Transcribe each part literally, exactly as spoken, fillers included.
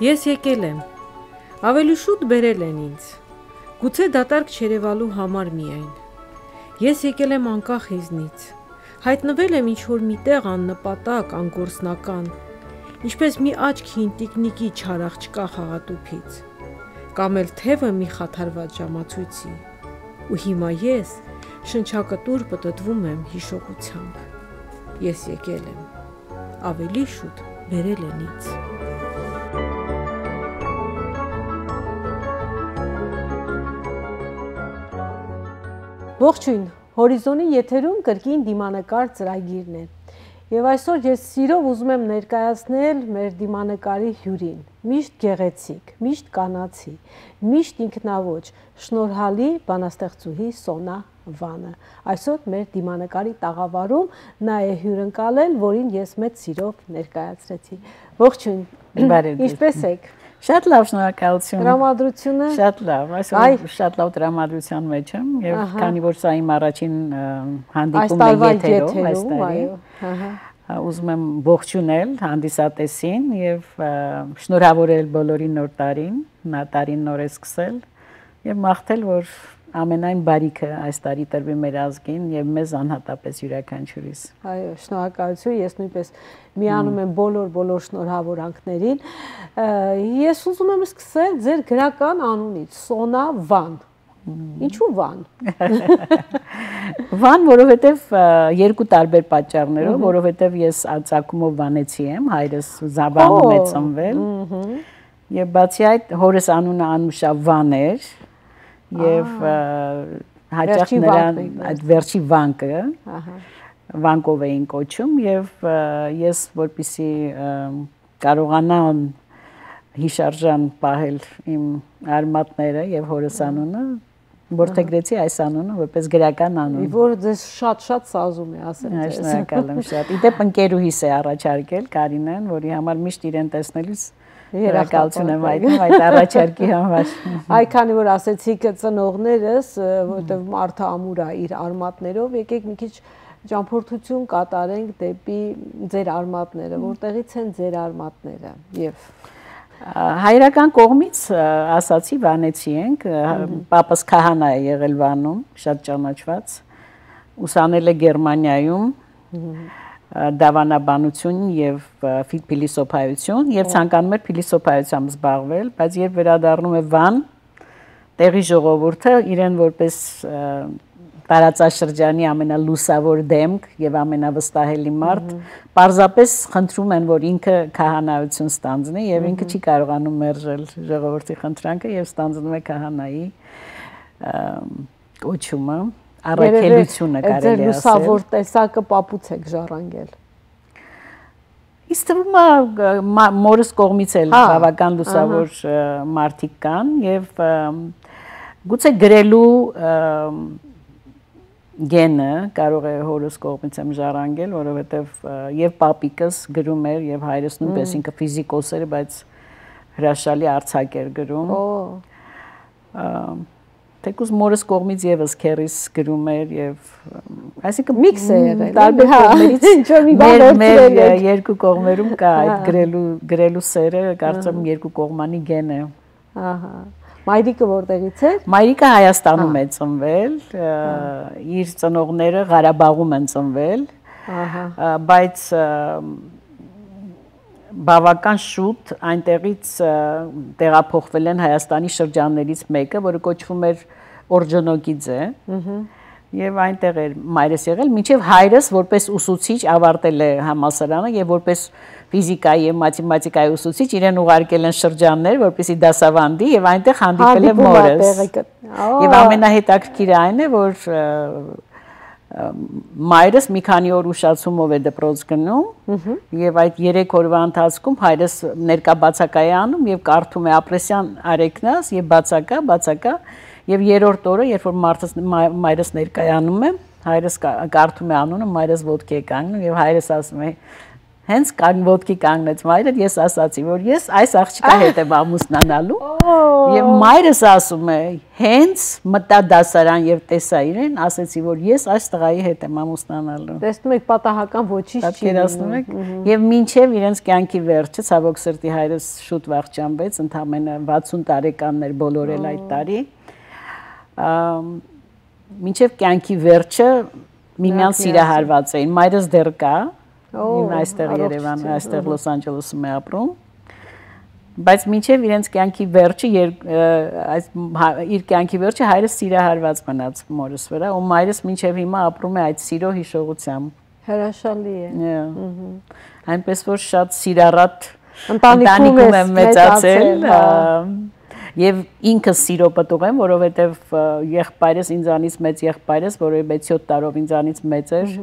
Ես եկել եմ, ավելի շուտ բերել են ինձ, գուցե դատարկ չերևալու համար միայն, ես եկել եմ անկախ իզնից, հայտնվել եմ ինչ-որ մի տեղ աննպատակ, անգործնական, ինչպես մի աչք հին տիկնիկի չարաղ չկա խաղատուփից, կամ էլ թևը մի խաթարված ժամացույցի, ու հիմա ես շնչակտուր պտտվում եմ հիշողությամբ, ես եկել եմ, ավելի շուտ բերել են ինձ։ Ողջույն, Հորիզոնի եթերում կրկին դիմանկար ծրագիրն է, եւ այսօր ես սիրով ուզում եմ ներկայացնել մեր դիմանկարի հյուրին, միշտ գեղեցիկ, միշտ կանացի, միշտ ինքնավոճ, շնորհալի բանաստեղծուհի Սոնա Վանը։ Այսօր մեր դիմանկարի տաղավարում նա է հյուրընկալել, որին ես մեծ սիրով ներկայացրեցի։ Ողջույն, ինչպե՞ս եք։ Շատ լավ, շնորհակալություն։ Տրամադրությունը Շատ լավ, այսօր շատ լավ տրամադրության մեջ եմ եւ քանի որ սա իմ առաջին հանդիպումն է եթերում, այս տարի, ուզում եմ ողջունել հանդիսատեսին եւ շնորհավորել բոլորին նոր տարին, նա տարին նոր է սկսել եւ մաղթել, որ ամենայն բարիքը այս տարի տրվի մեր ազգին եւ մեզ անհատապես յուրաքանչյուրիս։ Այո, շնորհակալություն, ես նույնպես միանում եմ բոլոր-բոլոր շնորհավորանքներին։ Ես ուզում եմ սկսել ձեր գրական անունից, Սոնա Վան։ Ինչու Վան։ Վան, որովհետեւ երկու տարբեր պատճառներով, որովհետեւ ես ծագումով վանեցի եմ, հայրս Զաբանում է ծնվել։ Եվ բացի այդ հորս անունը Անուշա Վան էր։ Եվ հաճախ նրան այդ վերջի վանկը վանկով էին կոչում եւ ես որպեսի կարողանամ հիշարժան պահել իմ արմատները եւ հորս անունը որդեգրեցի այս անունը որպես գրական անուն որ ձեզ շատ-շատ սազում է ասեմ ձեզ շնորհակալ եմ շատ իդեպ ընկերուհիս է առաջարկել Կարինեն որի համար միշտ իրեն տեսնելուց Երակալություն եմ այդում այդ առաջարկի համար։ Այ քանի որ ասեցիք ծնողներս, որտեղ մարդը ամուր է իր արմատներով, եկեք մի քիչ ճամփորդություն կատարենք դեպի ձեր արմատները, որտեղից են ձեր արմատները եւ հայրական կողմից ասացի վանեցի ենք, պապս քահանա է եղել Վանում, շատ ճանաչված, ուսանել է Գերմանիայում դավանաբանություն եւ փիլիսոփայություն եւ ցանկանում էր փիլիսոփայությամբ զբաղվել, բայց երբ վերադառնում է Վան, տեղի ժողովուրդը իրեն որպես տարածաշրջանի ամենալուսավոր դեմք եւ ամենավստահելի մարդ, պարզապես խնդրում են, որ ինքը քահանայություն ստանձնի եւ ինքը չի կարողանում մերժել ժողովրդի խնդրանքը եւ ստանձնում է քահանայի կոչումը։ Առաքելությունը կարելի է ասել։ Ձեր լուսավոր տեսակը պապուց եք ժառանգել։ Իսկ թվում է մորս կողմից էլ բավական լուսավոր մարդիկ կան եւ գուցե գրելու գենը կարող է հորս կողմից եմ ժառանգել, որովհետեւ եւ պապիկս գրում էր եւ հայրս նույնպես ինքը ֆիզիկոս էր, բայց հրաշալի արձակ էր գրում։ Թեկուզ մորս կողմից եւս քերիս գրում էր եւ այսինքն միքս է եղել տարբեր կողմերից ինչ-որ մի բան մեր երկու կողմերում կա այդ գրելու գրելու սերը կարծեմ երկու կողմանի գեն է ահա մայրիկը որտեղից է մայրիկը Հայաստանում է ծնվել իր ծնողները Ղարաբաղում են ծնվել ահա բայց բավական շուտ այնտեղից տեղափոխվել են Հայաստանի շրջաններից մեկը, որը կոչվում էր Օրջոնոգիձե, եւ այնտեղ էր մայրս եղել, մինչեւ հայրս որպես ուսուցիչ ավարտել է համալսարանը եւ որպես ֆիզիկայի եւ մաթեմատիկայի ուսուցիչ իրեն ուղարկել են շրջաններ, որպեսզի դասավանդի եւ այնտեղ հանդիպել է մորս։ Եվ ամենահետաքրքիրը այն է, որ մայրս մի քանի օր ուշացումով է դպրոց գնում եւ այդ երեք օրվա ընթացքում հայրս ներկա բացակա է անում եւ կարդում է ապրեսյան արեկնաս եւ բացակա բացակա եւ երրորդ օրը երբ որ մարդս մայրս ներկայանում է հայրս կարդում է անունը մայրս ոտքի է կանգնում եւ հայրս ասում է Հենց կանգ ոտքի կանգնեց մայրը, ես ասացի, որ ես այս աղջիկա հետ եմ ամուսնանալու։ Եվ մայրս ասում է, հենց մտա դասարան եւ տեսա իրեն, ասեցի, որ ես այս տղայի հետ եմ ամուսնանալու։ Տեսնում եք, պատահական ոչինչ չի։ Պատկերացնում եք։ Եվ մինչեւ իրենց կյանքի վերջը, ցավոք սրտի հայրս շուտ վախճանվեց, ընդամենը վաթսուն տարեկաններ բոլոր էլ այդ տարի։ Մինչեւ կյանքի վերջը միմյանց սիրահարված էին։ Մայրս դեռ կա։ Իմ այստեղ Երևան, այստեղ Լոս Անջելեսում է ապրում, բայց մինչև իրենց կյանքի վերջը, իր կյանքի վերջը հայրս սիրահարված մնաց մորս վրա, ու մայրս մինչև հիմա ապրում է այդ սիրո հիշողությամբ։ Հրաշալի է։ Այնպես որ շատ սիրառատ ընտանիքում եմ մեծացել, եւ ինքս սիրո պտուղ եմ, որովհետեւ եղբայրս ինձանից մեծ եղբայրս, որը վեց յոթ տարով ինձանից մեծ էր,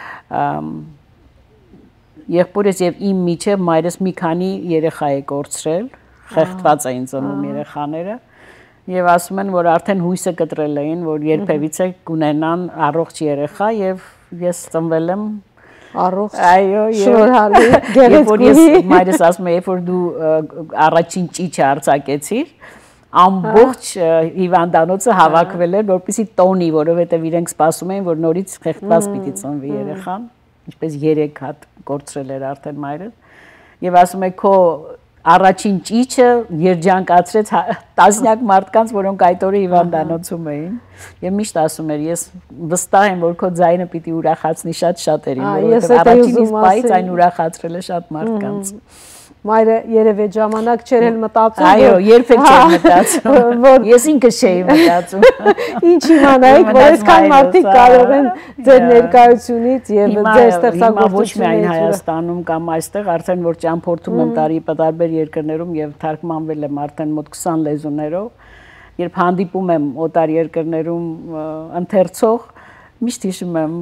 եղբորս եւ իմ միջև մայրս մի քանի երեխա է կորցրել, խեղդված էին ծնում երեխաները եւ ասում են, որ արդեն հույսը կտրել էին, որ երբևիցե կունենան առողջ երեխա եւ ես ծնվել եմ առողջ։ Այո, շնորհալի, գեղեցկուհի։ Մայրս ասում է, երբ որ դու առաջին ճիճը արձակեցիր, ամբողջ հիվանդանոցը հավաքվել էր, որպեսզի տոնի, որովհետեւ իրենք սպասում էին, որ նորից խեղդված պիտի ծնվի երեխան, ինչպես երեք հատ կորցրել էր արդեն մայրը, եւ ասում է քո առաջին ճիճը երջանկացրեց տասնյակ մարդկանց, որոնք այդ օրը հիվանդանոցում էին, եւ միշտ ասում էր, ես վստահ եմ, որ քո ձայնը պիտի ուրախացնի շատ շատերին, որովհետեւ առաջինից պայից այն ուրախացրել է շատ մարդկանց։ Մայրը երևի ժամանակ չէր էլ մտածում։ Այո, երբեք չէր մտածում։ Ես ինքս չէի մտածում։ Ինչ իմանայիք, որ այսքան մարդիկ կարող են ձեր ներկայությունից եւ ձեր ստեղծագործությունից ոչ միայն Հայաստանում կամ այստեղ, արդեն որ ճամփորդում եմ տարի տարբեր երկրներում եւ թարգմանվել եմ արդեն մոտ քսան լեզուներով, երբ հանդիպում եմ օտար երկրներում ընթերցող, միշտ հիշում եմ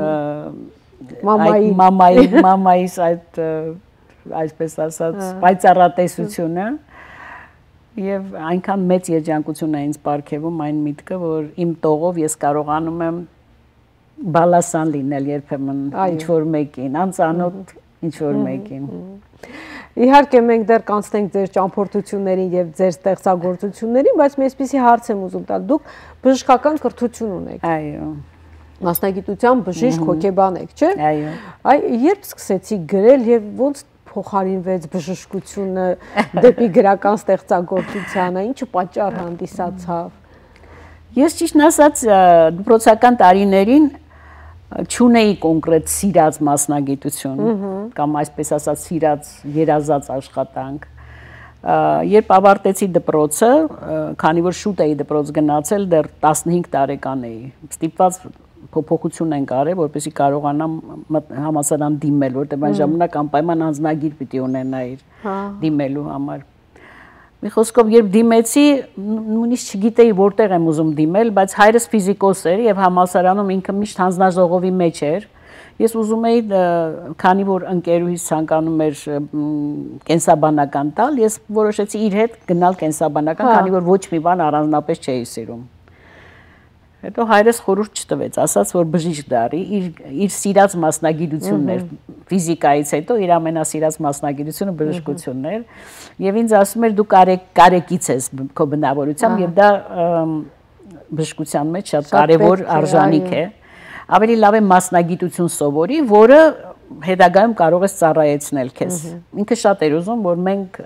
մամայի մամայի մամայիս այդ այսպես ասած պայծառատեսությունը եւ այնքան մեծ երջանկություն է ինձ պարգևում այն միտքը, որ իմ տողով ես կարողանում եմ բալասան լինել երբեմն ինչ որ մեկին, անծանոթ ինչ որ մեկին։ Իհարկե մենք դեռ կանցնենք ձեր ճամփորդություններին եւ ձեր ստեղծագործություններին, բայց մի այսպիսի հարց եմ ուզում տալ, դուք բժշկական կրթություն ունեք։ Այո։ Մասնագիտությամբ բժիշկ հոգեբան եք, չէ՞։ Այո։ Այ երբ սկսեցիք գրել եւ ոնց փոխարինվեց բժշկությունը դեպի գրական ստեղծագործությանը, ինչը պատճառ հանդիսացավ։ Ես ճիշտն ասած դպրոցական տարիներին չունեի կոնկրետ սիրած մասնագիտություն կամ այսպես ասած սիրած երազած աշխատանք։ Երբ ավարտեցի դպրոցը, քանի որ շուտ էի դպրոց գնացել, դեռ տասնհինգ տարեկան էի, ստիպված փոփոխություն ենք արել, որպեսզի կարողանամ համալսարան դիմել, որտեղ այն ժամանակ անպայման անձնագիր պիտի ունենայիր դիմելու համար։ Մի խոսքով, երբ դիմեցի, նույնիսկ չգիտեի որտեղ եմ ուզում դիմել, բայց հայրս ֆիզիկոս էր եւ համալսարանում ինքը միշտ հանձնաժողովի մեջ էր։ Ես ուզում էի, քանի որ ընկերուհիս ցանկանում էր կենսաբանական տալ, ես որոշեցի իր հետ գնալ կենսաբանական, քանի որ ոչ մի բան առանձնապես չէի սիրում։ Հետո հայրս խորհուրդ չտվեց, ասաց, որ բժիշկ դառի, իր իր սիրած մասնագիտությունն էր, ֆիզիկայից հետո իր ամենասիրած մասնագիտությունը բժշկությունն էր, եւ ինձ ասում էր դու կարեկից ես քո բնավորությամբ եւ դա բժշկության մեջ շատ կարեւոր արժանիք է։ Ավելի լավ է մասնագիտություն սովորի, որը հետագայում կարող ես ծառայեցնել քեզ։ Ինքը շատ էր ուզում, որ մենք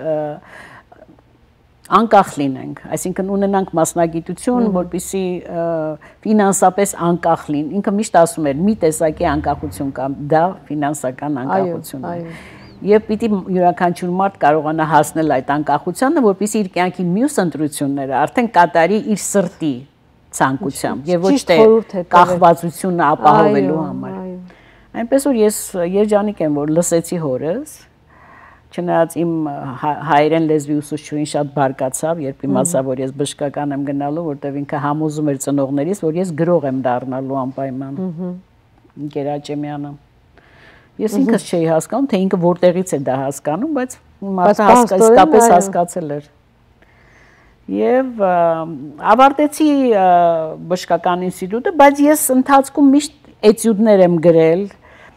անկախ լինենք, այսինքն ունենանք մասնագիտություն, որպեսզի ֆինանսապես անկախ լինենք։ Ինքը միշտ ասում էր՝ մի տեսակի անկախություն կա, դա ֆինանսական անկախությունն է։ Եվ պիտի յուրաքանչյուր մարդ կարողանա հասնել այդ անկախությանը, որպեսզի իր կյանքի մյուս ընտրությունները արդեն կատարի իր սրտի ցանկությամբ եւ ոչ թե կախվածությունը ապահովելու համար։ Այնպես որ ես երջանիկ եմ, որ լսեցի հորս, չնայած իմ հայերեն լեզվի ուսուցչուհին շատ բարկացավ, երբ իմացա, որ ես բժշկական եմ գնալու, որտեղ ինքը համոզում էր ծնողներիս, որ ես գրող եմ դառնալու անպայման։ Գերաճեմյանը։ Ես ինքս չէի հասկանում, թե ինքը որտեղից է դա հասկանում, բայց մարդը իսկապես հասկացել էր։ Եվ ավարտեցի բժշկական ինստիտուտը, բայց ես ընթացքում միշտ էտյուդներ եմ գրել,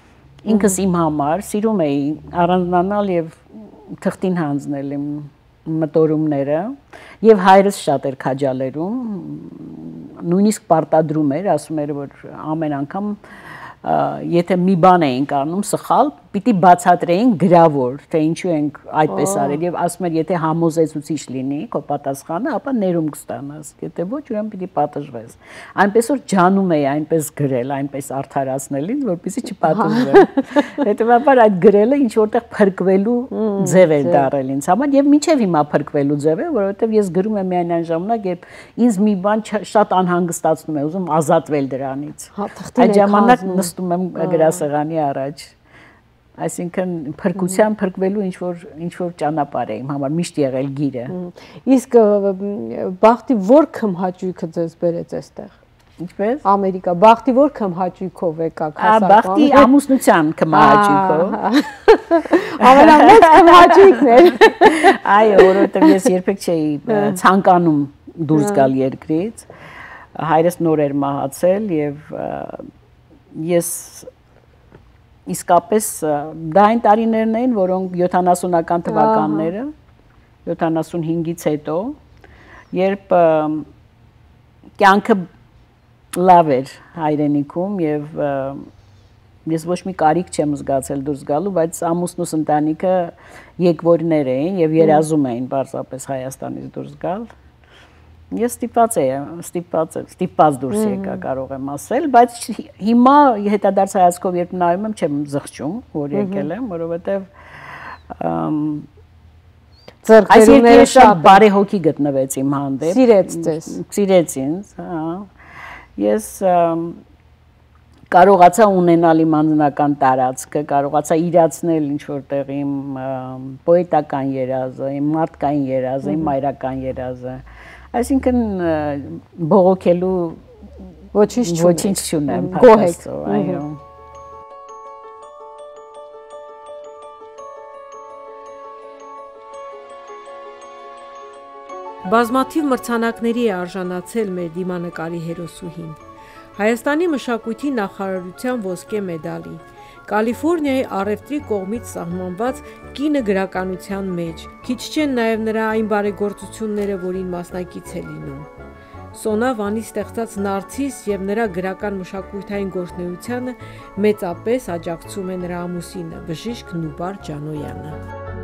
ինքս իմ համար սիրում էի առանձնանալ եւ թղթին հանձնել իմ մտորումները եւ հայրս շատ էր քաջալերում նույնիսկ պարտադրում էր ասում էր որ ամեն անգամ եթե մի բան էինք անում սխալ պիտի բացատրեին գրավոր թե ինչու ենք այդպես արել եւ ասում էր եթե համոզեցուցիչ լինի քո պատասխանը ապա ներում կստանաս եթե ոչ ուրեմն պիտի պատժվես այնպես որ ջանում էի այնպես գրել այնպես արդարացնել ինձ որպեսզի չպատժվեմ հետեւաբար այդ գրելը ինչ որտեղ փրկվելու ձև էր դարել ինձ համար եւ մինչեւ հիմա փրկվելու ձև է որովհետեւ ես գրում եմ միայն այն ժամանակ երբ ինձ մի բան շատ անհանգստացնում է ուզում ազատվել դրանից այդ ժամանակ նստում եմ գրասեղանի առաջ այսինքն փրկության փրկվելու ինչ որ ինչ որ ճանապարհ է իմ համար միշտ եղել գիրը իսկ բախտի որ քմհաճույքը ձեզ բերեց այստեղ ինչպես ամերիկա բախտի որ քմհաճույքով եկաք հասարակ բախտի ամուսնության քմհաճույքով ամենամեծ քմհաճույքն էր այո որովհետև ես երբեք չէի ցանկանում դուրս գալ երկրից հայրս նոր էր մահացել եւ ես իսկապես դա այն տարիներն էին, որոնք յոթանասունական թվականները, յոթանասունհինգից հետո, երբ կյանքը լավ էր հայրենիքում եւ ես ոչ մի կարիք չեմ զգացել դուրս գալու, բայց ամուսնուս ընտանիքը եկվորներ էին եւ երազում էին պարզապես Հայաստանից դուրս գալ։ Ես ստիպված եմ, ստիպված եմ, ստիպված դուրս եկա կարող եմ ասել, բայց հիմա հետադարձ հայացքով երբ նայում եմ, չեմ զղջում, որ եկել եմ, որովհետև ձեռքբերումները շատ բարեհոգի գտնվեց իմ հանդեպ։ Սիրեց ձեզ։ Սիրեց ինձ, հա։ Ես կարողացա ունենալ իմ անձնական տարածքը, կարողացա իրացնել ինչ որտեղ իմ պոետական երազը, իմ մարդկային երազը, իմ մայրական երազը։ Այսինքն բողոքելու ոչինչ չունեմ, գոհ այո։ Բազմաթիվ մրցանակների է արժանացել մեր դիմանկարի հերոսուհին։ Հայաստանի մշակույթի նախարարության ոսկե մեդալի, Կալիֆոռնիայի առևտրի կողմից սահմանված կինը գրականության մեջ, քիչ չեն նաև նրա այն բարեգործությունները, որին մասնակից է լինում։ Սոնա Վանի ստեղծած Նարցիս եւ նրա գրական մշակութային գործունեությանը մեծապես աջակցում է նրա ամուսինը Բժիշկ Նուբար Ջանոյանը։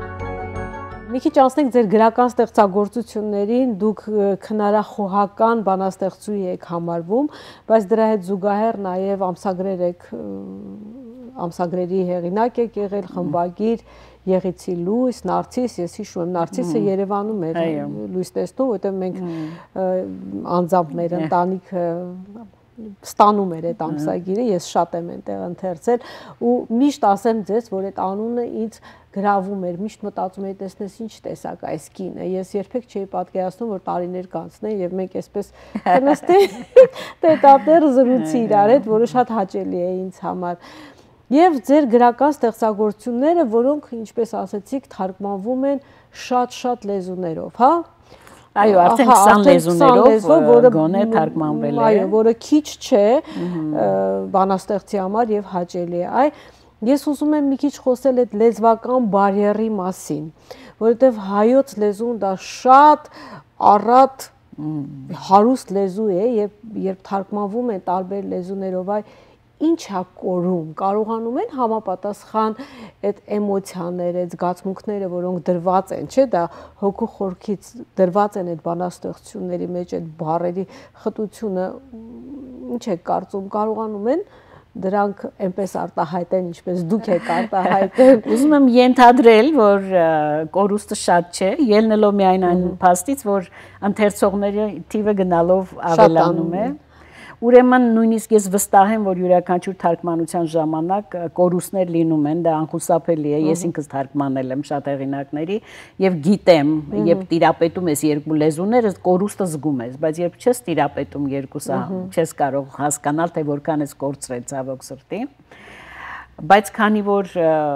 Մի քիչ անցնենք ձեր գրական ստեղծագործություններին, դուք քնարախոհական բանաստեղծուհի եք համարվում, բայց դրա հետ զուգահեռ նաև ամսագրեր եք, ամսագրերի հեղինակ եք եղել, խմբագիր, Եղիցի լույս, Նարցիս, ես հիշում եմ, Նարցիսը Երևանում էր լույս տեսնում, որտեղ մենք անձամբ մեր ընտանիքը ստանում էր այդ ամսագիրը, ես շատ եմ այնտեղ ընթերցել ու միշտ ասեմ ձեզ, որ այդ անունը ինձ գրավում էր, միշտ մտածում էի տեսնես ինչ տեսակ այս կինը, ես երբեք չէի պատկերացնում, որ տարիներ կանցնեն եւ մենք այսպես կնստենք տետատեր զրուցի իրար հետ, որը շատ հաճելի է ինձ համար։ Եվ ձեր գրական ստեղծագործությունները, որոնք, ինչպես ասացիք, թարգմանվում են շատ-շատ լեզուներով, հա? Այո, արդեն քսան լեզուներով գոնե թարգմանվել է։ Այո, որը քիչ չէ բանաստեղծի համար եւ հաճելի է։ Այ ես ուզում եմ մի քիչ խոսել այդ լեզվական բարիերի մասին, որովհետեւ հայոց լեզուն դա շատ առատ հարուստ լեզու է եւ երբ թարգմանվում են տարբեր լեզուներով, այ ինչ է կորում, կարողանում են համապատասխան այդ էմոցիաները, այդ զգացմունքները, որոնք դրված են, չէ՞, դա հոգու խորքից դրված են այդ բանաստեղծությունների մեջ, այդ բառերի խտությունը, ինչ է կարծում, կարողանում են դրանք այնպես արտահայտեն, ինչպես դուք եք արտահայտել։ Ուզում եմ ենթադրել, որ կորուստը շատ չէ, ելնելով միայն այն փաստից, որ ընթերցողների թիվը գնալով ավելանում է։ Ուրեմն նույնիսկ ես վստահ եմ, որ յուրաքանչյուր թարգմանության ժամանակ կորուստներ լինում են, դա անխուսափելի է, ես ինքս թարգմանել եմ շատ հեղինակների եւ գիտեմ, երբ տիրապետում ես երկու լեզուները, կորուստը զգում ես, բայց երբ չես տիրապետում երկուսը, չես կարող հասկանալ, թե որքան ես կորցրել ցավոք սրտի։ Բայց քանի որ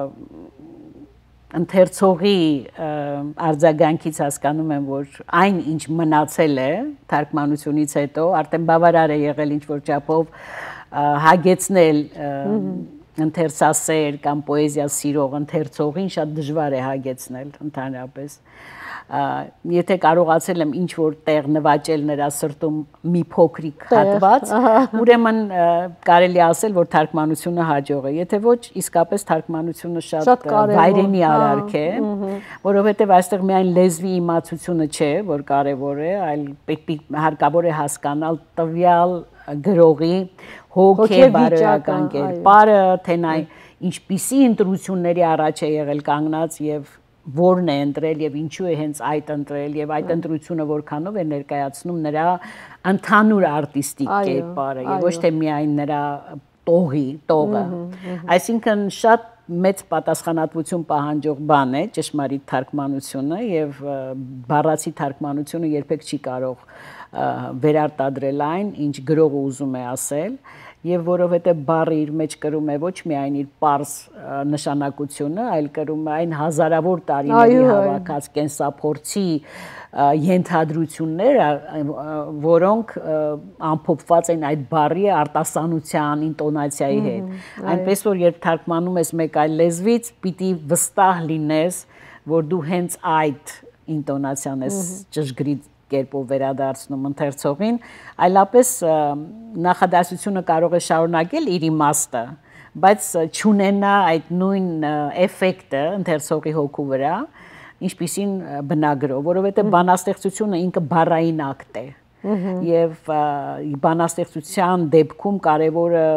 ընթերցողի արձագանքից հասկանում եմ, որ այն ինչ մնացել է թարգմանությունից հետո, արդեն բավարար է եղել ինչ որ չափով հագեցնել ընթերցասեր կամ պոեզիա սիրող ընթերցողին շատ դժվար է հագեցնել ընդհանրապես եթե կարողացել եմ ինչ որ տեղ նվաճել նրա սրտում մի փոքրիկ հատված ուրեմն կարելի ասել որ թարգմանությունը հաջող է եթե ոչ իսկապես թարգմանությունը շատ վայրենի արարք է որովհետև այստեղ միայն լեզվի իմացությունը չէ որ կարևոր է այլ պետք է հարկավոր է հասկանալ տվյալ գրողի հոգեբարոյական կերպարը, թե նա ինչպիսի ընտրությունների առաջ է եղել կանգնած եւ որն է ընտրել եւ ինչու է հենց այդ ընտրել եւ այդ ընտրությունը որքանով է ներկայացնում նրա ընդհանուր արտիստիկ կերպարը եւ ոչ թե միայն նրա տողի, տողը։ Այսինքն շատ մեծ պատասխանատվություն պահանջող բան է ճշմարիտ թարգմանությունը եւ բառացի թարգմանությունը երբեք չի կարող վերարտադրել այն, ինչ գրողը ուզում է ասել, եւ որովհետեւ բառը իր մեջ կրում է ոչ միայն իր պարզ նշանակությունը, այլ կրում է այն հազարավոր տարիների հավաքած կենսափորձի ենթադրությունները, որոնք ամփոփված են այդ բառի արտասանության, ինտոնացիայի հետ։ Այնպես որ երբ թարգմանում ես մեկ այլ լեզվից, պիտի վստահ լինես, որ դու հենց այդ ինտոնացիան ես ճշգրիտ կերպով վերադարձնում ընթերցողին, այլապես նախադասությունը կարող է շարունակել իր իմաստը, բայց չունենա այդ նույն էֆեկտը ընթերցողի հոգու վրա, ինչպիսին բնագրով, որովհետև բանաստեղծությունը ինքը բառային ակտ է, եւ բանաստեղծության դեպքում կարևորը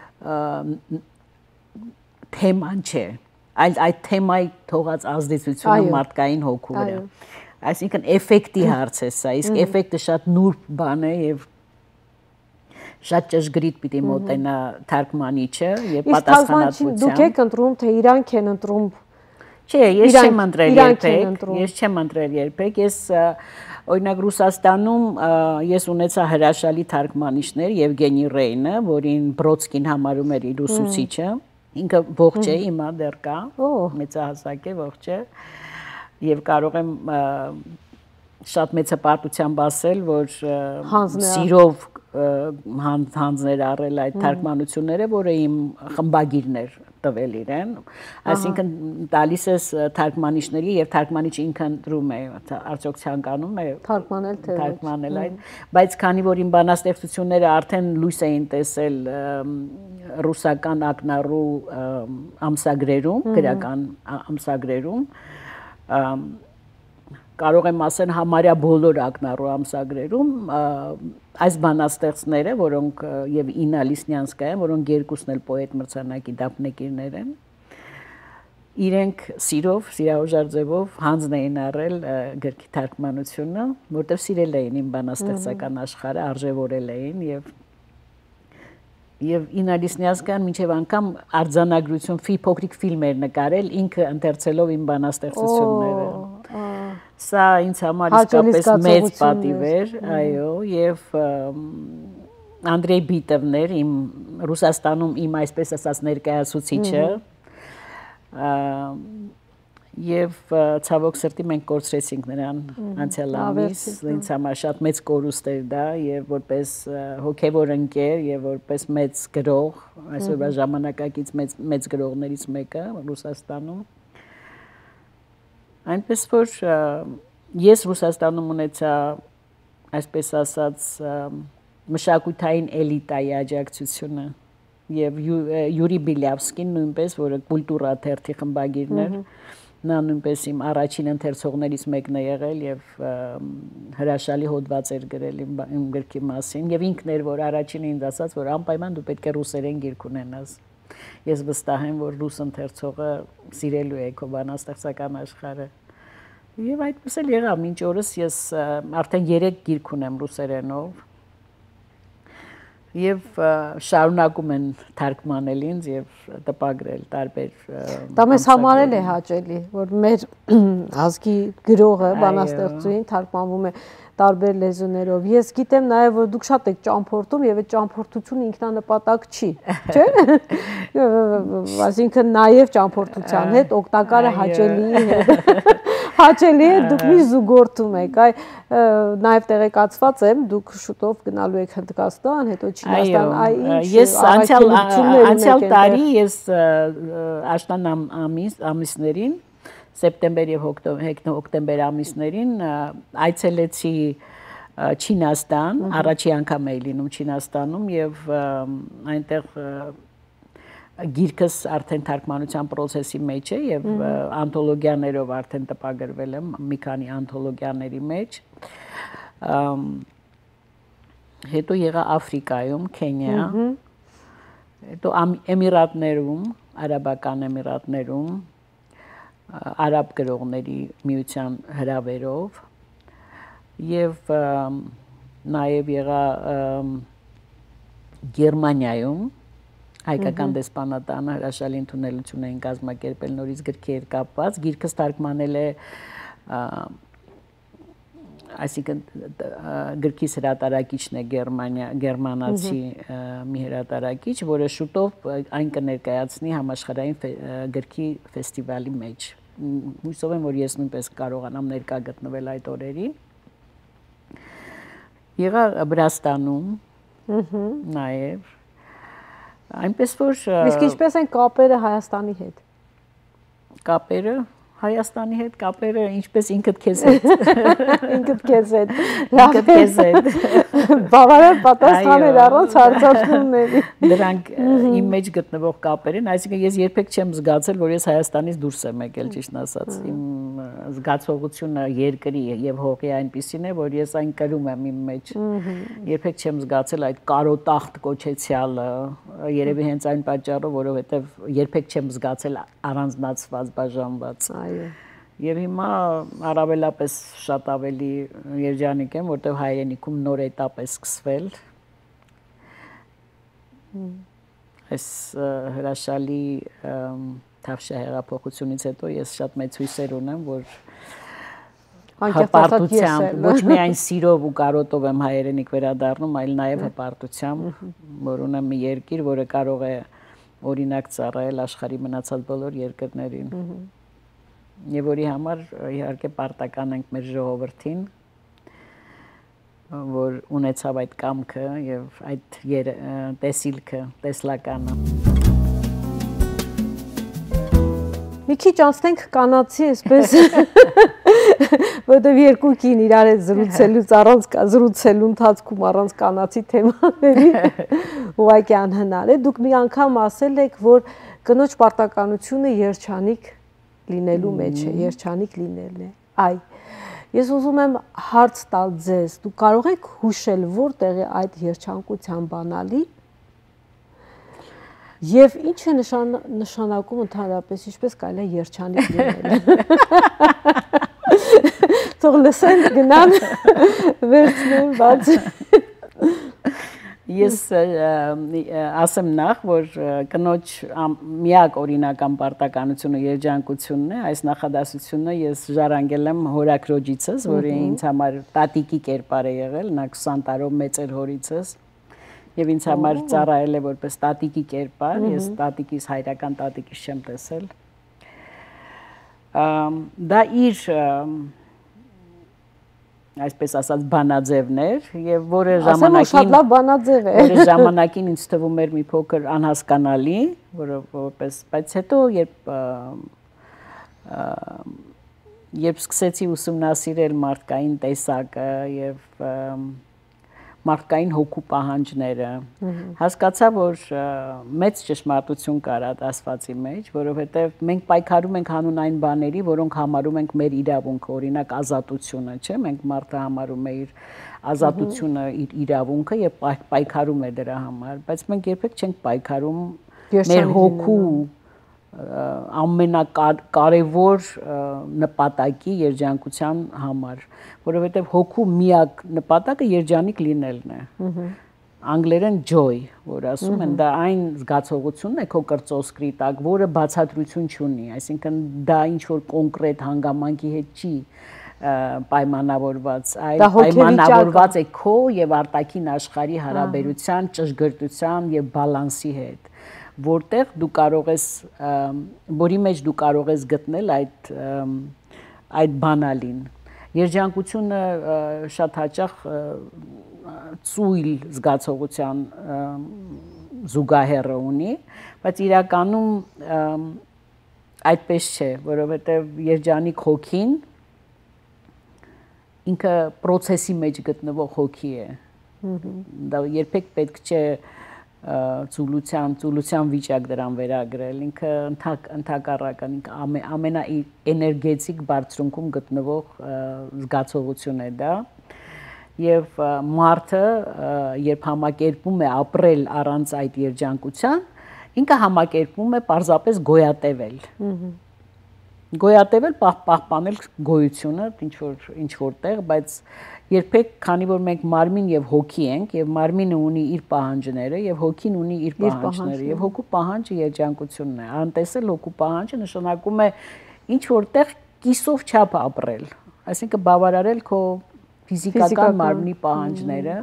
թեման չէ, այլ այդ թեմայի թողած ազդեցությունը մարդկային հոգու վրա։ Այսինքն էֆեկտի հարց է սա, իսկ էֆեկտը շատ նուրբ բան է եւ շատ ճշգրիտ պիտի մոտենա թարգմանիչը եւ պատասխանատվությամբ։ Դուք եք ընտրում, թե իրանք են ընտրում։ Չէ, ես չեմ ընտրել երբեք, ես չեմ ընտրել երբեք, ես օրինակ Ռուսաստանում ես ունեցա հրաշալի թարգմանիչներ Եվգենի Ռեյնը, որին Բրոդսկին համարում էր իր ուսուցիչը, ինքը ողջ է, հիմա դեռ կա, մեծահասակ է, ողջ է։ Եվ կարող եմ շատ մեծ հպարտությամբ ասել, որ սիրով հանձներ առել այդ թարգմանությունները, որը իմ խմբագիրներ տվել իրեն, այսինքն տալիս ես թարգմանիչների եւ թարգմանիչը ինքը ընտրում է, արդյոք ցանկանում է թարգմանել թե թարգմանել այդ, բայց քանի որ իմ բանաստեղծությունները արդեն լույս էին տեսել ռուսական ակնառու ամսագրերում, գրական ամսագրերում, կարող եմ ասել համարյա բոլոր ակնառու ամսագրերում այս բանաստեղծները, որոնք եւ Իննա Լիսնյանսկայա, որոնք երկուսն էլ պոետ մրցանակի դափնեկիրներ են, իրենք սիրով, սիրահոժար ձևով հանձն էին առել գրքի թարգմանությունը, որտեղ սիրել էին իմ բանաստեղծական աշխարհը, արժևորել էին եւ Եվ Իննա Լիսնյանսկան մինչև անգամ արձանագրություն փոքրիկ ֆիլմեր նկարել, ինքը ընթերցելով իմ բանաստեղծությունները։ Սա ինձ համար իսկապես մեծ պատիվ էր, այո, եւ Անդրեյ Բիտովն էր իմ Ռուսաստանում իմ այսպես ասած ներկայացուցիչը։ Եվ ցավոք սրտի մենք կորցրեցինք նրան անցյալ ամիս, ինձ համար շատ մեծ կորուստ էր դա եւ որպես հոգեվոր ընկեր եւ որպես մեծ գրող, այսօրվա ժամանակակից մեծ մեծ գրողներից մեկը Ռուսաստանում։ Այնպես որ ես Ռուսաստանում ունեցա այսպես ասած մշակութային էլիտայի աջակցությունը եւ Յուրի Բիլյավսկին նույնպես, որը կուլտուրա թերթի խմբագիրն էր, նա նույնպես իմ առաջին ընթերցողներից մեկն է եղել եւ հրաշալի հոդված էր գրել իմ գրքի մասին եւ ինքն էր որ առաջինը ինձ ասաց որ անպայման դու պետք է ռուսերեն գիրք ունենաս ես վստահ եմ որ ռուս ընթերցողը սիրելու է քո բանաստեղծական աշխարհը եւ այդպես էլ եղավ մինչ օրս ես արդեն երեք գիրք ունեմ ռուսերենով Եվ շարունակում են թարգմանել ինձ եւ տպագրել տարբեր Դա մեզ համարել է հաճելի, որ մեր ազգի գրողը, բանաստեղծուհին թարգմանվում է տարբեր լեզուներով։ Ես գիտեմ նաեւ որ դուք շատ եք ճամփորդում եւ այդ ճամփորդությունը ինքնանպատակ չի, չէ՞։ Այսինքն նաեւ ճամփորդության հետ օգտակարը հաճելի Հաճելի է, դուք մի զուգորդում եք, այ նաև տեղեկացված եմ, դուք շուտով գնալու եք Հնդկաստան, հետո Չինաստան, այ ինչ ես անցյալ անցյալ տարի ես աշնան ամիս ամիսներին սեպտեմբեր եւ հոկտեմբեր ամիսներին այցելեցի Չինաստան, առաջի անգամ էի լինում Չինաստանում եւ այնտեղ գիրքս արդեն թարգմանության process-ի մեջ է եւ անթոլոգիաներով արդեն տպագրվել եմ մի քանի անթոլոգիաների մեջ։ Հետո եղա Աֆրիկայում, Քենիա, հետո Էմիրատներում, Արաբական Էմիրատներում, արաբ գրողների միության հրավերով եւ նաեւ եղա Գերմանիայում հայկական դեսպանատանը հրաշալի ընդունելություն էին կազմակերպել նորից գրքեր կապված, գիրքս թարգմանել է այսինքն գրքիս հրատարակիչն է Գերմանիա, գերմանացի մի հրատարակիչ, որը շուտով այն կներկայացնի համաշխարհային գրքի ֆեստիվալի մեջ։ Հույսով եմ, որ ես նույնպես կարողանամ ներկա գտնվել այդ օրերին։ Եղա Վրաստանում, նաև այնպես որ Իսկ ինչպես են կապերը Հայաստանի հետ։ Կապերը Հայաստանի հետ կապերը ինչպես ինքդ քեզ հետ։ Ինքդ քեզ հետ։ Ինքդ քեզ հետ։ Բավարար պատասխաներ առանց հարցաշնորհների։ Դրանք իմ մեջ գտնվող կապեր են, այսինքն ես երբեք չեմ զգացել, որ ես Հայաստանից դուրս եմ եկել, ճիշտն ասած։ Իմ զգացողությունը երկրի եւ հողի այնպիսին է, որ ես այն կրում եմ իմ մեջ։ Երբեք չեմ զգացել այդ կարոտախտ կոչեցյալը, երևի հենց այն պատճառով, որովհետեւ երբեք չեմ զգացել առանձնացված, բաժանված։ Այո։ Եվ հիմա առավելապես շատ ավելի երջանիկ եմ, որտեղ հայրենիքում նոր էտապ է սկսվել։ Այս հրաշալի Թավշյա հեղափոխությունից հետո ես շատ մեծ հույսեր ունեմ, որ հպարտությամբ, ոչ միայն սիրով ու կարոտով եմ հայրենիք վերադառնում, այլ նաև հպարտությամբ, որ ունեմ մի երկիր, որը կարող է օրինակ ծառայել աշխարհի մնացած բոլոր երկրներին։ Եվ որի համար իհարկե պարտական ենք մեր ժողովրդին, որ ունեցավ այդ կամքը եւ այդ տեսիլքը, տեսլականը։ Մի քիչ անցնենք կանացի, այսպես, որտեղ երկու կին իրար հետ զրուցելուց առանց զրուցելու ընթացքում առանց կանացի թեմաների ուղղակի անհնար է։ Դուք մի անգամ ասել եք, որ կնոջ պարտականությունը երջանիկ լինելու մեջ է, երջանիկ լինելն է։ Այ, ես ուզում եմ հարց տալ ձեզ, դուք կարող եք հուշել որտեղ է այդ երջանկության բանալի եւ ինչ է նշանակում ընդհանրապես, ինչպես կարելի է երջանիկ լինել։ Թող լսեն, գնան, վերցնեն, բաց։ Ես ասեմ նախ, որ կնոջ միակ օրինական պարտականությունը երջանկությունն է, այս նախադասությունը ես ժառանգել եմ հորաքրոջիցս, որը ինձ համար տատիկի կերպար է եղել, նա քսան տարով մեծ էր հորիցս, եւ ինձ համար ծառայել է որպես տատիկի կերպար, ես տատիկիս հայրական տատիկիս չեմ տեսել։ Դա իր այսպես ասած բանաձևն էր եւ որը ժամանակին լավ բանաձև է, որը ժամանակին ինձ թվում էր մի փոքր անհասկանալի, որը որպես, բայց հետո երբ երբ սկսեցի ուսումնասիրել մարդկային տեսակը եւ մարդկային հոգու պահանջները, հասկացա, որ մեծ ճշմարտություն կար այդ ասվածի մեջ, որովհետև մենք պայքարում ենք հանուն այն բաների, որոնք համարում ենք մեր իրավունքը, օրինակ ազատությունը, չէ՞, մենք մարդը համարում է իր ազատությունը իր իրավունքը եւ պայքարում է դրա համար, բայց մենք երբեք չենք պայքարում մեր հոգու ամենակարևոր նպատակի երջանկության համար, որովհետև հոգու միակ նպատակը երջանիկ լինելն է։ Անգլերեն joy, որ ասում են, դա այն զգացողությունն է քո կրծոսկրի տակ, որը բացատրություն չունի, այսինքն դա ինչ որ կոնկրետ հանգամանքի հետ չի պայմանավորված, այլ պայմանավորված է քո եւ արտաքին աշխարհի հարաբերության, ճշգրտության եւ բալանսի հետ, որտեղ դու կարող ես, որի մեջ դու կարող ես գտնել այդ այդ բանալին։ Երջանկությունը շատ հաճախ ծույլ զգացողության զուգահեռը ունի, բայց իրականում այդպես չէ, որովհետև երջանիկ հոգին ինքը process-ի մեջ գտնվող հոգի է։ Դա երբեք պետք չէ ծուլության, ծուլության վիճակ դրան վերագրել, ինքը ընդհակառակն ինքը ամենաէներգետիկ բարձրունքում գտնվող զգացողություն է դա, եւ մարդը երբ համակերպում է ապրել առանց այդ երջանկության, ինքը համակերպում է պարզապես գոյատևել։ Գոյատևել, պահպանել գոյությունը ինչ որ ինչ որտեղ, բայց երբեք, քանի որ մենք մարմին եւ հոգի ենք, եւ մարմինը ունի իր պահանջները, եւ հոգին ունի իր պահանջները, եւ հոգու պահանջը երջանկությունն է։ Անտեսել հոգու պահանջը նշանակում է ինչ որտեղ կիսով չափ ապրել, այսինքն բավարարել քո ֆիզիկական մարմնի պահանջները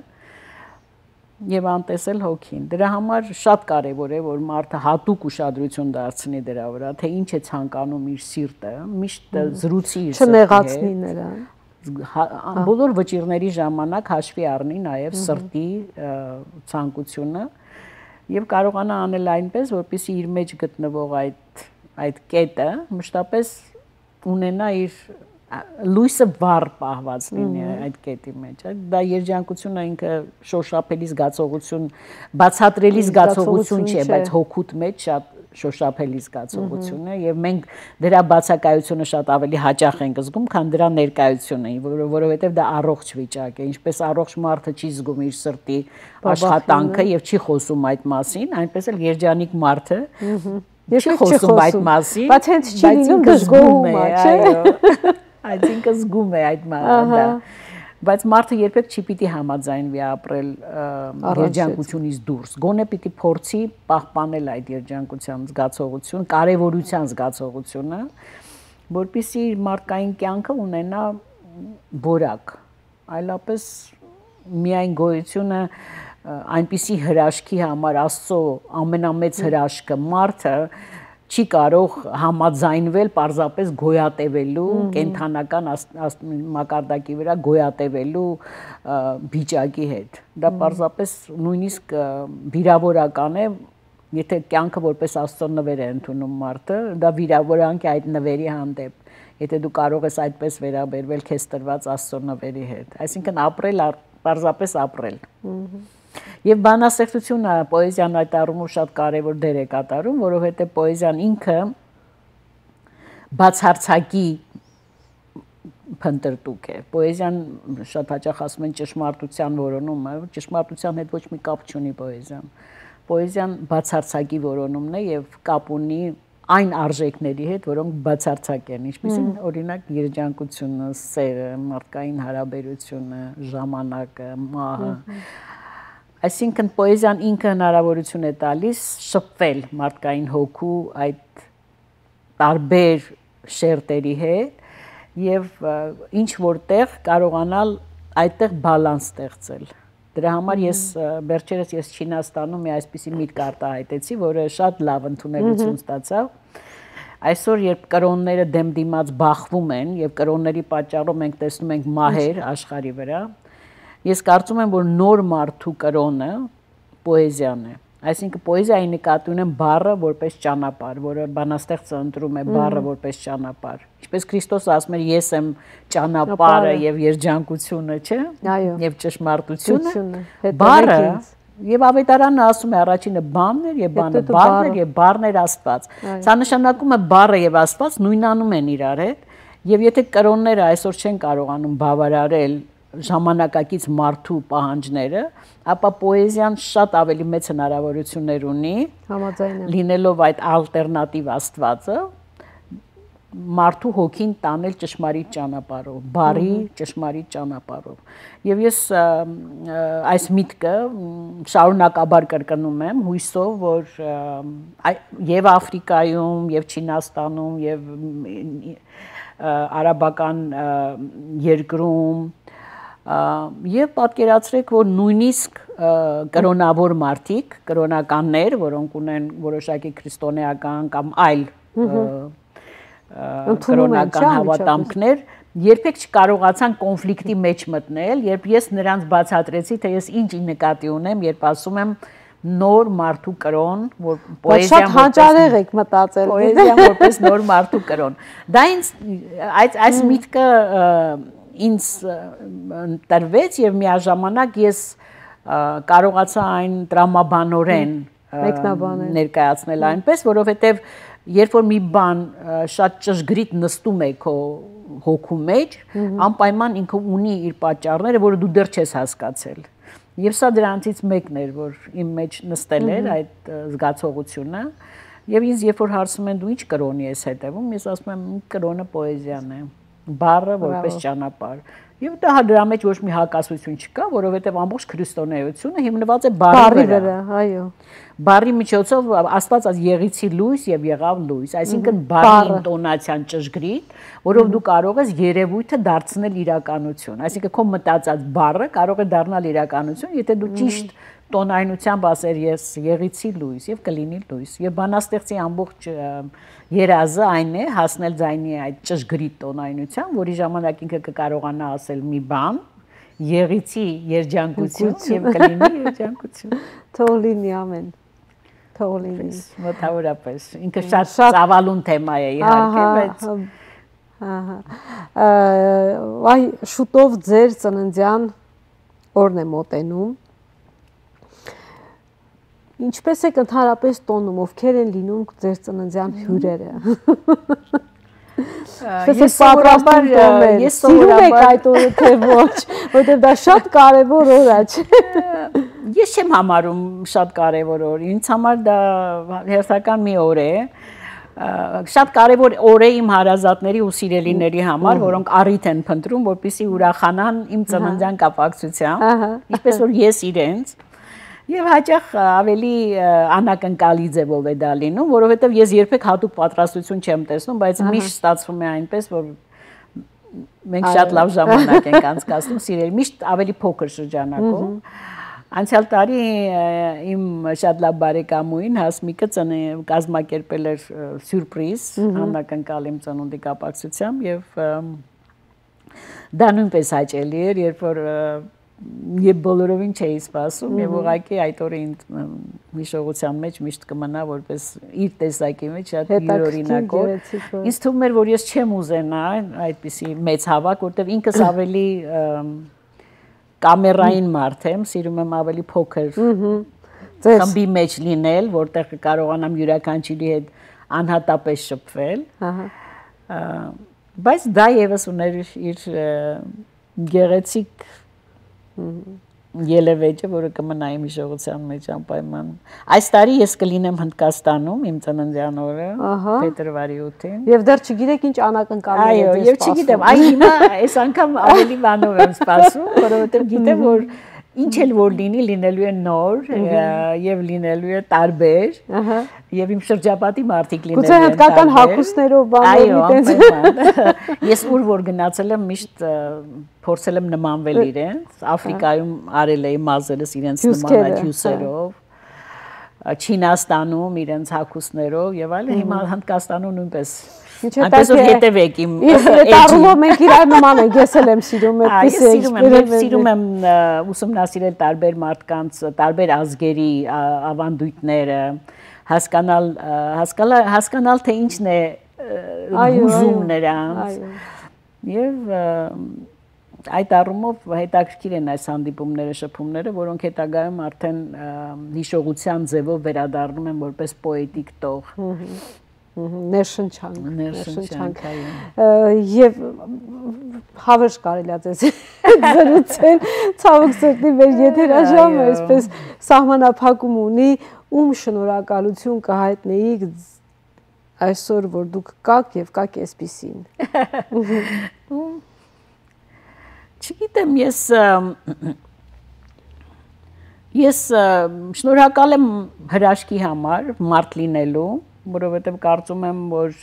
եւ անտեսել հոգին։ Դրա համար շատ կարեւոր է, որ մարդը հատուկ ուշադրություն դարձնի դրա վրա, թե ինչ է ցանկանում իր սիրտը, միշտ զրուցի իր սիրտի հետ, չնեղացնի նրան։ Բոլոր վճիռների ժամանակ հաշվի առնի նաև սրտի ցանկությունը եւ կարողանա անել այնպես, որպեսզի իր մեջ գտնվող այդ այդ կետը մշտապես ունենա իր լույսը վառ պահված լինի այդ կետի մեջ։ Դա երջանկությունը ինքը շոշափելի զգացողություն, բացատրելի զգացողություն չէ, բայց հոգուտ մեջ շատ շոշափելի զգացողություն է եւ մենք դրա բացակայությունը շատ ավելի հաճախ ենք զգում, քան դրա ներկայությունը, որովհետեւ դա առողջ վիճակ է, ինչպես առողջ մարդը չի զգում իր սրտի աշխատանքը եւ չի խոսում այդ մասին, այնպես էլ երջանիկ մարդը չի խոսում այդ մասին, բայց հենց չի լինում զգում է, չէ՞։ Այսինքն զգում է այդ մարդը, բայց մարդը երբեք չի պիտի համաձայնվի ապրել երջանկությունից դուրս։ Գոնե պիտի փորձի պահպանել այդ երջանկության զգացողություն, կարևորության զգացողությունը, որպեսզի իր մարդկային կյանքը ունենա որակ։ Այլապես միայն գոյությունը այնպիսի հրաշքի համար Աստծո ամենամեծ հրաշքը մարդը չի կարող համաձայնվել պարզապես գոյատևելու կենթանական մակարդակի վրա գոյատևելու վիճակի հետ։ Դա պարզապես նույնիսկ վիրավորական է, եթե կյանքը որպես Աստծո նվեր է ընդունում մարդը, դա վիրավորանք է այդ նվերի հանդեպ, եթե դու կարող ես այդպես վերաբերվել քեզ տրված Աստծո նվերի հետ։ Այսինքն ապրել, պարզապես ապրել։ Եվ բանաստեղծությունը պոեզիան այդ առումով շատ կարևոր դեր է կատարում, որովհետև պոեզիան ինքը բացարձակի փնտրտուք է։ Պոեզիան շատ հաճախ ասում են ճշմարտության որոնում է, ճշմարտության հետ ոչ մի կապ չունի պոեզիան։ Պոեզիան բացարձակի որոնումն է եւ կապ ունի այն արժեքների հետ, որոնք բացարձակ են, ինչպիսին օրինակ երջանկությունը, սերը, մարդկային հարաբերությունը, ժամանակը, մահը։ Այսինքն պոեզիան ինքը հնարավորություն է տալիս շփվել մարդկային հոգու այդ տարբեր շերտերի հետ եւ ինչ որտեղ կարողանալ այդտեղ բալանս ստեղծել։ Դրա համար ես վերջերս ես Չինաստանում մի այսպիսի միտք արտահայտեցի, որը շատ լավ ընդունելություն ստացավ։ Այսօր երբ կրոնները դեմ դիմաց բախվում են եւ կրոնների պատճառով մենք տեսնում ենք մահեր աշխարհի վրա, ես կարծում եմ, որ նոր մարդու կրոնը պոեզիան է։ Այսինքն պոեզիայի նկատի ունեմ բառը որպես ճանապարհ, որը բանաստեղծը ընտրում է բառը որպես ճանապարհ։ Ինչպես Քրիստոս ասում էր, ես եմ ճանապարհը եւ երջանկությունը, չէ՞։ Եվ ճշմարտությունը։ Բառը եւ ավետարանը ասում է առաջինը բանն էր եւ բանը բառն էր եւ բառն էր Աստված։ Սա նշանակում է բառը եւ Աստված նույնանում են իրար հետ եւ եթե կրոնները այսօր չեն կարողանում բավարարել ժամանակակից մարդու պահանջները, ապա պոեզիան շատ ավելի մեծ հնարավորություններ ունի, լինելով այդ ալտերնատիվ Աստվածը, մարդու հոգին տանել ճշմարիտ ճանապարհով, բարի ճշմարիտ ճանապարհով։ Եվ ես այս միտքը շարունակաբար կրկնում եմ, հույսով, որ եւ Աֆրիկայում, եւ Չինաստանում, եւ արաբական երկրում եւ պատկերացրեք, որ նույնիսկ կրոնավոր մարդիկ, կրոնականներ, որոնք ունեն որոշակի քրիստոնեական կամ այլ կրոնական հավատամքներ, երբեք չկարողացան կոնֆլիկտի մեջ մտնել, երբ ես նրանց բացատրեցի, թե ես ինչ նկատի ունեմ, երբ ասում եմ նոր մարդու կրոն, որ պոեզիան շատ հանճարեղ եք մտածել, պոեզիան որպես նոր մարդու կրոն։ Դա ինձ այս այս միտքը ինձ տրվեց եւ միաժամանակ ես կարողացա այն տրամաբանորեն ներկայացնել այնպես, որովհետեւ երբ որ մի բան շատ ճշգրիտ նստում է քո հոգու մեջ, անպայման ինքը ունի իր պատճառները, որը դու դեռ չես հասկացել։ Եվ սա դրանցից մեկն էր, որ իմ մեջ նստել էր այդ զգացողությունը, եւ ինձ երբ որ հարցում են դու ինչ կրոնի ես հետևում, ես ասում եմ կրոնը պոեզիան է, բառը որպես ճանապարհ։ Եվ դա դրա մեջ ոչ մի հակասություն չկա, որովհետեւ ամբողջ քրիստոնեությունը հիմնված է բառի վրա, այո։ Բառի միջոցով Աստված ասած եղիցի լույս եւ եղավ լույս, այսինքն բառի ինտոնացիան ճշգրիտ, որով դու կարող ես երևույթը դարձնել իրականություն, այսինքն քո մտածած բառը կարող է դառնալ իրականություն, եթե դու ճիշտ տոնայնությամբ ասեր ես եղիցի լույս եւ կլինի լույս, եւ բանաստեղծի ամբողջ երազը այն է հասնել ձայնի այդ ճշգրիտ տոնայնության, որի ժամանակ ինքը կկարողանա ասել մի բան, եղիցի երջանկություն եւ կլինի երջանկություն։ Թող լինի ամեն։ Թող լինի։ Մոտավորապես։ Ինքը շատ ծավալուն թեմա է իհարկե, բայց ահա։ Այ շուտով ձեր ծննդյան օրն է մոտենում։ Ինչպես եք ընդհանրապես տոնում, ովքեր են լինում ձեր ծննդյան հյուրերը։ Ես սովորաբար ես սովորաբար այդ օրը թե ոչ, որովհետև դա շատ կարևոր օր է, չէ՞։ Ես չեմ համարում շատ կարևոր օր, ինձ համար դա հերթական մի օր է։ Շատ կարևոր օր է իմ հարազատների ու սիրելիների համար, որոնք առիթ են փնտրում, որպեսզի ուրախանան իմ ծննդյան կապակցությամբ, ինչպես որ ես իրենց։ Եվ հաճախ ավելի անակնկալի ձևով է դա լինում, որովհետև ես երբեք հատուկ պատրաստություն չեմ տեսնում, բայց միշտ ստացվում է այնպես, որ մենք շատ լավ ժամանակ ենք անցկացնում, սիրելի, միշտ ավելի փոքր շրջանակով։ Անցյալ տարի իմ շատ լավ բարեկամուհին Հասմիկը կազմակերպել էր սյուրպրիզ, անակնկալ իմ ծնունդի կապակցությամբ, եւ դա նույնպես հաճելի էր, երբ որ Եվ բոլորովին չէի սպասում եւ ուղղակի այդ օրը հիշողության մեջ միշտ կմնա որպես իր տեսակի մեջ շատ յուրօրինակ օր։ Ինձ թվում էր, որ ես չեմ ուզենա այդպիսի մեծ հավաք, որտեղ ինքս ավելի կամերային մարդ եմ, սիրում եմ ավելի փոքր խմբի մեջ լինել, որտեղ կարողանամ յուրաքանչյուրի հետ անհատապես շփվել։ Բայց դա եւս ուներ իր գեղեցիկ ելևէջը, որը կմնա իմ հիշողության մեջ անպայման։ Այս տարի ես կլինեմ Հնդկաստանում իմ ծննդյան օրը, փետրվարի ութին։ Եվ դեռ չգիտեք ինչ անակնկալներ եք սպասում։ Այո, եւ չգիտեմ, այ հիմա այս անգամ ավելի բանով եմ սպասում, որովհետեւ գիտեմ, որ ինչ էլ որ լինի, լինելու է նոր եւ լինելու է տարբեր, եւ իմ շրջապատի մարդիկ լինելու են տարբեր։ Գուցե հնդկական հագուստներով բաներ այդպես։ Ես ուր որ գնացել եմ, միշտ փորձել եմ նմանվել իրենց, Աֆրիկայում արել էի մազերս իրենց նման հյուսերով, Չինաստանում իրենց հագուստներով եւ այլն, հիմա Հնդկաստանում նույնպես այնպես որ հետևեք իմ էջին։ Մենք իրար նման ենք, ես էլ եմ սիրում այդպես է։ Սիրում եմ, սիրում եմ ուսումնասիրել տարբեր մարդկանց, տարբեր ազգերի ավանդույթները, հասկանալ, հասկանալ, հասկանալ թե ինչն է հուզում նրանց։ Եվ այդ առումով հետաքրքիր են այս հանդիպումները, շփումները, որոնք հետագայում արդեն հիշողության ձևով վերադառնում են որպես պոետիկ տող։ Ներշնչանք, ներշնչանք, եւ հավերժ կարելի է ձեզ զրուցել, ցավոք սրտի մեր եթերաժամը այսպես սահմանափակում ունի, ում շնորհակալություն կհայտնեիք այսօր, որ դուք կաք եւ կաք այսպիսին։ Չգիտեմ, ես ես շնորհակալ եմ հրաշքի համար, մարդ լինելու, որովհետև կարծում եմ, որ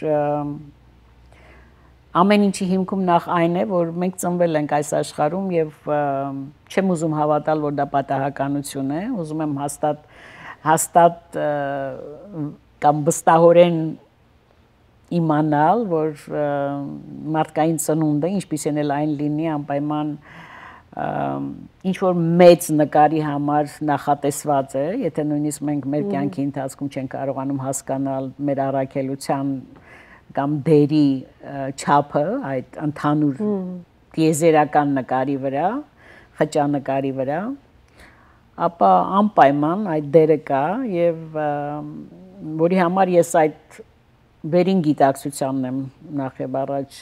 ամեն ինչի հիմքում նախ այն է, որ մենք ծնվել ենք այս աշխարհում եւ չեմ ուզում հավատալ, որ դա պատահականություն է, ուզում եմ հաստատ հաստատ կամ վստահորեն իմանալ, որ մարդկային ծնունդը ինչպիսին էլ այն լինի անպայման ինչ որ մեծ նկարի համար նախատեսված է, եթե նույնիսկ մենք մեր կյանքի ընթացքում չենք կարողանում հասկանալ մեր առաքելության կամ դերի չափը այդ ընդհանուր տիեզերական նկարի վրա, խճանկարի վրա, ապա անպայման այդ դերը կա եւ որի համար ես այդ վերին գիտակցությանն եմ նախ եւ առաջ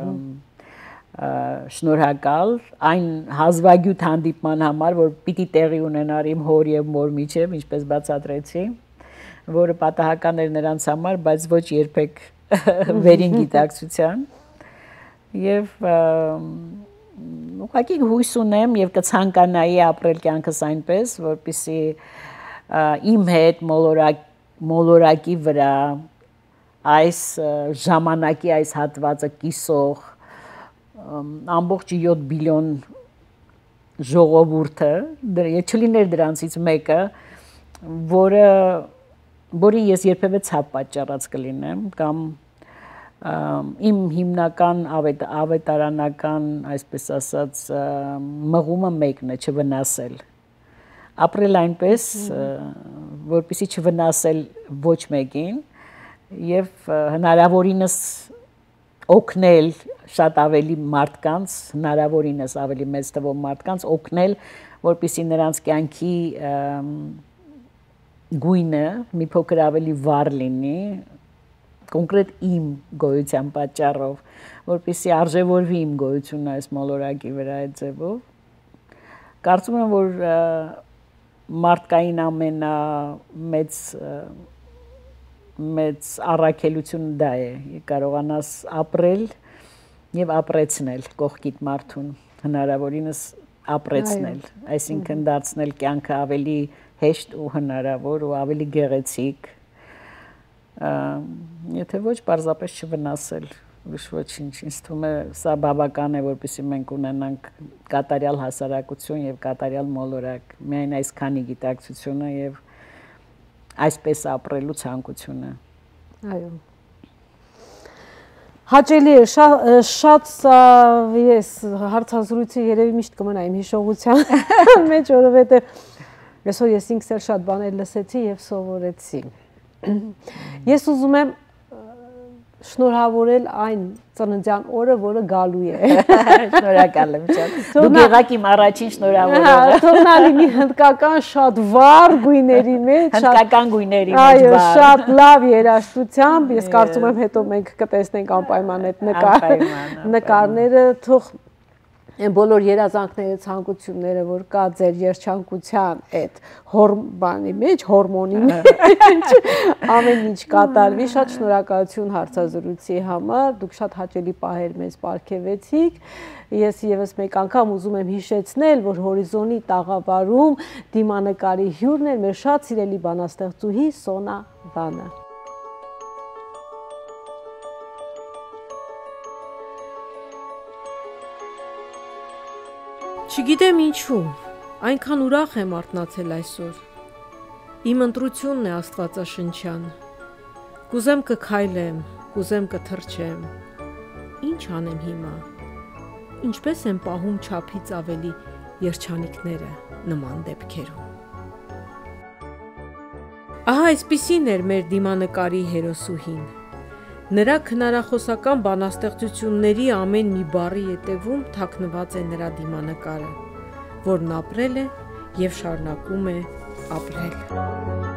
շնորհակալ այն հազվագյուտ հանդիպման համար, որ պիտի տեղի ունենար իմ հոր եւ մոր միջեւ, ինչպես բացատրեցի, որը պատահական էր նրանց համար, բայց ոչ երբեք վերին գիտակցության եւ ուղղակի հույս ունեմ եւ կցանկանայի ապրել կյանքս այնպես, որպեսզի իմ հետ մոլորակ մոլորակի վրա այս ժամանակի այս հատվածը կիսող ամբողջ յոթ բիլիոն ժողովուրդը, եթե չլիներ դրանցից մեկը, որը որին ես երբևէ ցավ պատճառած կլինեմ կամ իմ հիմնական ավետարանական, այսպես ասած, մղումը մեկն է չվնասել։ Ապրել այնպես, որպեսզի չվնասել ոչ մեկին եւ հնարավորինս օգնել շատ ավելի մարդկանց, հնարավորինս ավելի մեծ թվով մարդկանց օգնել, որպեսզի նրանց կյանքի գույնը մի փոքր ավելի վառ լինի, կոնկրետ իմ գոյության պատճառով, որպեսզի արժևորվի իմ գոյությունը այս մոլորակի վրա այդ ձևով։ Կարծում եմ, որ մարդկային ամենամեծ մեծ առաքելությունը դա է, կարողանաս ապրել եւ ապրեցնել կողքիդ մարդուն, հնարավորինս ապրեցնել, այսինքն դարձնել կյանքը ավելի հեշտ ու հնարավոր ու ավելի գեղեցիկ, եթե ոչ պարզապես չվնասել, ոչ ոչինչ, ինձ թվում է սա բավական է, որպեսզի մենք ունենանք կատարյալ հասարակություն եւ կատարյալ մոլորակ, միայն այսքանի գիտակցությունը եւ այսպես ապրելու ցանկությունը։ Այո։ Հաճելի է, շատ սա ես հարցազրույցի երևի միշտ կմնա իմ հիշողության մեջ, որովհետև այսօր ես ինքս էլ շատ բաներ լսեցի եւ սովորեցի։ Ես ուզում եմ շնորհավորել այն ծննդյան օրը, որը գալու է։ Շնորհակալ եմ շատ։ Դու եղաք իմ առաջին շնորհավորողը։ Թողնալի մի հնդկական շատ վառ գույների մեջ, հնդկական գույների մեջ վառ։ Այո, շատ լավ երաժշտությամբ, ես կարծում եմ հետո մենք կտեսնենք անպայման այդ նկարները, թող Այն բոլոր երազանքները, ցանկությունները, որ կա ձեր երջանկության այդ հորմոնի մեջ, հորմոնի մեջ, ամեն ինչ կատարվի, շատ շնորհակալություն հարցազրույցի համար, դուք շատ հաճելի պահեր մեզ պարգևեցիք, ես եւս մեկ անգամ ուզում եմ հիշեցնել, որ Հորիզոնի տաղավարում դիմանկարի հյուրն էր մեր շատ սիրելի բանաստեղծուհի Սոնա Վանը։ Չգիտեմ ինչու, այնքան ուրախ եմ արթնացել այսօր, իմ ընտրությունն է աստվածաշնչյան, կուզեմ կքայլեմ, կուզեմ կթռչեմ, ինչ անեմ հիմա, ինչպես եմ պահում չափից ավելի երջանիկները նման դեպքերում։ Ահա այսպիսին էր մեր դիմանկարի հերոսուհին, նրա քնարախոսական բանաստեղծությունների ամեն մի բառի ետևում թաքնված է նրա դիմանկարը, որն ապրել է և շարունակում է ապրել։